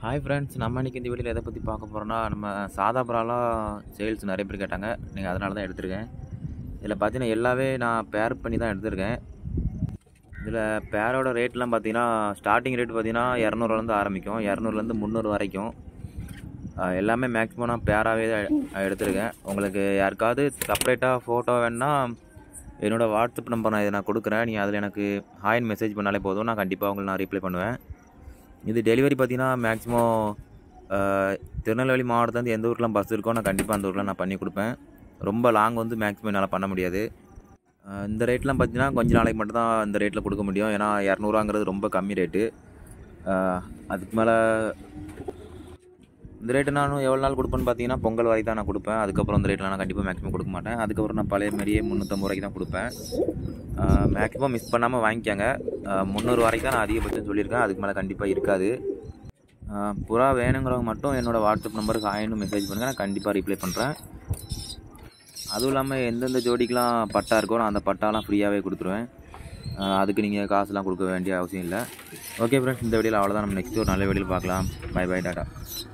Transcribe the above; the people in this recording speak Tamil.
ஹாய் ஃப்ரெண்ட்ஸ், நம்ம இன்றைக்கி இந்த வீடியோவில் எதை பற்றி பார்க்க போகிறோன்னா, நம்ம சாதா ப்ராலாம் சேல்ஸ் நிறைய பேர் கேட்டாங்க. நீங்கள் அதனால தான் எடுத்திருக்கேன். இதில் பார்த்தீங்கன்னா எல்லாமே நான் பேர் பண்ணி தான் எடுத்திருக்கேன். இதில் பேரோட ரேட்லாம் பார்த்தீங்கன்னா ஸ்டார்டிங் ரேட் பார்த்தீங்கன்னா 200லேருந்து ஆரம்பிக்கும், 200லேருந்து 300 வரைக்கும். எல்லாமே மேக்ஸிமம் நான் பேராகவே தான் எடுத்திருக்கேன். உங்களுக்கு யாருக்காவது செப்பரேட்டாக ஃபோட்டோ வேணுன்னா என்னோடய வாட்ஸ்அப் நம்பர் நான் இதை கொடுக்குறேன். நீங்கள் அதில் எனக்கு ஹாய்னு மெசேஜ் பண்ணாலே போதும், நான் கண்டிப்பாக உங்களுக்கு நான் ரிப்ளை பண்ணுவேன். இது டெலிவரி பார்த்தீங்கன்னா மேக்ஸிமம் திருநெல்வேலி மாவட்டத்துலேருந்து எந்த ஊருக்குலாம் பஸ் இருக்கோ நான் கண்டிப்பாக அந்த ஊரில் நான் பண்ணி கொடுப்பேன். ரொம்ப லாங் வந்து மேக்ஸிமம் என்னால் பண்ண முடியாது. இந்த ரேட்லாம் பார்த்தீங்கன்னா கொஞ்ச நாளைக்கு மட்டும் தான் இந்த ரேட்டில் கொடுக்க முடியும். ஏன்னா 200 ரொம்ப கம்மி ரேட்டு. அதுக்கு மேலே இந்த ரேட்டு நான் எவ்வளோ நாள் கொடுப்பேன்னு பார்த்தீங்கன்னா பொங்கல் வரைக்கும் தான் நான் கொடுப்பேன். அதுக்கப்புறம் இந்த ரேட்டில் நான் கண்டிப்பாக மேக்ஸிமம் கொடுக்க மாட்டேன். அதுக்கப்புறம் நான் பழைய மாதிரியே 350 ரூபாய்க்கு தான் கொடுப்பேன். மேக்ஸிமம் மிஸ் பண்ணாமல் வாங்கிக்கோங்க. 300 வரைக்கும் தான் நான் அதிகபட்சம் சொல்லியிருக்கேன். அதுக்கு மேலே கண்டிப்பாக இருக்காது. புறா வேணுங்கிறவங்க மட்டும் என்னோடய வாட்ஸ்அப் நம்பருக்கு ஹாய்னு மெசேஜ் பண்ணுங்கள், நான் கண்டிப்பாக ரிப்ளை பண்ணுறேன். அதுவும் இல்லாமல் எந்தெந்த ஜோடிக்கெலாம் பட்டா இருக்கோ நான் அந்த பட்டாலாம் ஃப்ரீயாகவே கொடுத்துருவேன். அதுக்கு நீங்கள் காசுலாம் கொடுக்க வேண்டிய அவசியம் இல்லை. ஓகே ஃப்ரெண்ட்ஸ், இந்த வீடியோவில் அவ்வளோதான். நம்ம நெக்ஸ்ட் ஒரு நல்ல வீடியோவில் பார்க்கலாம். Bye bye, tata.